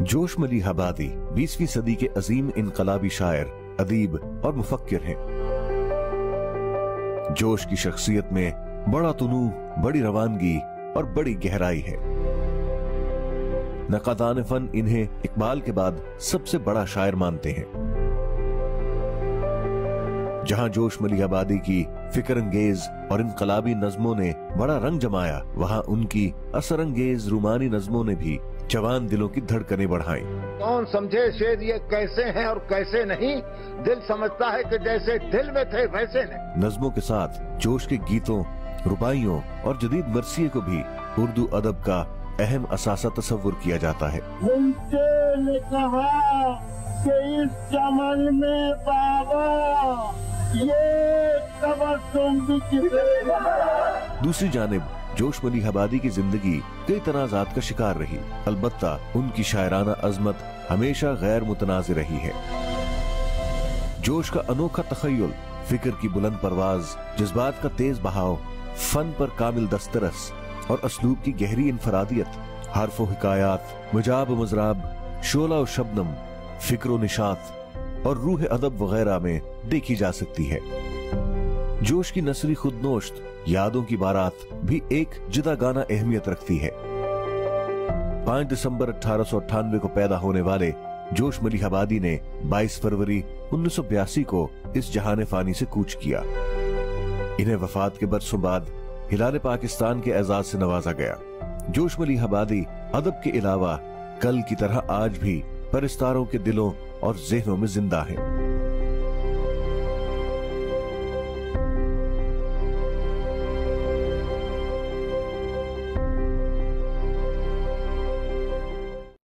जोश मलिहाबादी 20वीं सदी के अजीम इनकलाबी शायर, अदीब और मुफक्किर हैं। जोश की शख्सियत में बड़ा तुनू, बड़ी रवानगी और बड़ी गहराई है। नक़ादान फन इन्हें इकबाल के बाद सबसे बड़ा शायर मानते हैं। जहां जोश मलिहाबादी की फिक्रंगेज और इनकलाबी नज़मों ने बड़ा रंग जमाया, वहां उनकी असरंगेज रूमानी नज़मों ने भी जवान दिलों की धड़कनें बढ़ाई। कौन समझे शेर ये कैसे हैं और कैसे नहीं, दिल समझता है कि जैसे दिल में थे वैसे नहीं। नज़मों के साथ जोश के गीतों, रुबाइयों और जदीद मरसिये को भी उर्दू अदब का अहम असासा तस्वुर किया जाता है। उनसे ने कहा कि इस चमन में बाबा ये तबस्सुम भी किसे। दूसरी जानिब जोश मलिहाबादी की जिंदगी कई तनाज़ात का शिकार रही, अलबत्ता उनकी शायराना अजमत हमेशा गैर मुतनाज़िर रही है। जोश का अनोखा तखय्युल, फिक्र की बुलंद परवाज, जज्बात का तेज बहाव, फन पर कामिल दस्तरस और असलूब की गहरी इनफरादियत, हर्फ व हिकायात, मजाब व मजराब, शोला व शबनम, फिक्र व निशात और रूह अदब वगैरह में देखी जा सकती है। जोश की नसरी खुदनोश्त, यादों की बारात भी एक जुदागाना अहमियत रखती है। 5 दिसंबर 1898 को पैदा होने वाले जोश मलिहाबादी ने 22 फरवरी 1982 को इस जहान फानी से कूच किया। इन्हें वफात के बरसों बाद हिलाल पाकिस्तान के एजाज से नवाजा गया। जोश मलिहाबादी अदब के अलावा कल की तरह आज भी परस्तारों के दिलों और ज़हनों में जिंदा है।